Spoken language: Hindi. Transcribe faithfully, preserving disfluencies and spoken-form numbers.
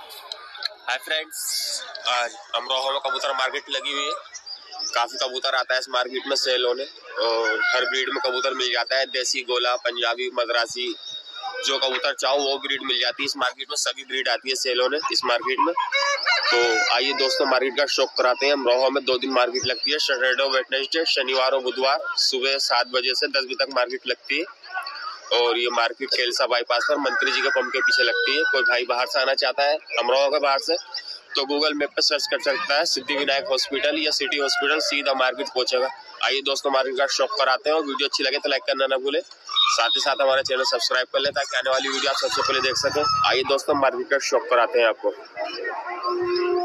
हाय फ्रेंड्स, आज अमरोहा में कबूतर मार्केट लगी हुई है। काफी कबूतर आता है इस मार्केट में सेल होने और हर ब्रीड में कबूतर मिल जाता है। देसी, गोला, पंजाबी, मद्रासी, जो कबूतर चाहो वो ब्रीड मिल जाती है इस मार्केट में। सभी ब्रीड आती है सेल होने इस मार्केट में। तो आइए दोस्तों, मार्केट का शौक कराते हैं। अमरोहा में दो दिन मार्केट लगती है, सैटरडे और वेडनेसडे, शनिवार और बुधवार सुबह सात बजे से दस बजे तक मार्केट लगती है। और ये मार्केट खेलसा बाईपास पर मंत्री जी के पंप के पीछे लगती है। कोई भाई बाहर से आना चाहता है अमरोहा के बाहर से तो गूगल मैप पे सर्च कर सकता है सिद्धि विनायक हॉस्पिटल या सिटी हॉस्पिटल, सीधा मार्केट पहुंचेगा। आइए दोस्तों, मार्केट का शौक कराते हैं और वीडियो अच्छी लगे तो लाइक करना ना भूले। साथ ही साथ हमारे चैनल सब्सक्राइब कर ले ताकि आने वाली वीडियो आप सबसे पहले देख सकें। आइए दोस्तों, मार्केट का शौक कराते हैं आपको।